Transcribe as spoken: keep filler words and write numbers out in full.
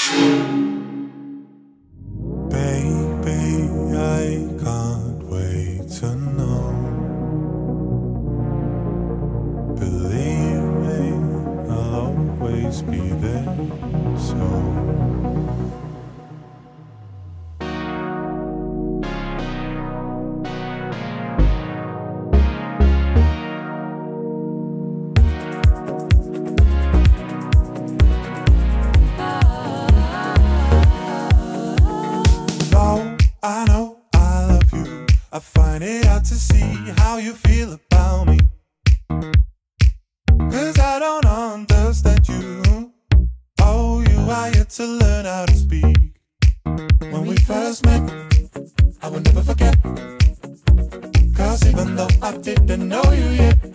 Baby, I can't wait to know. Believe me, I'll always be there, so I know I love you. I find it hard to see how you feel about me, 'cause I don't understand you. Oh, you are yet to learn how to speak. When we first met, I will never forget, 'cause even though I didn't know you yet,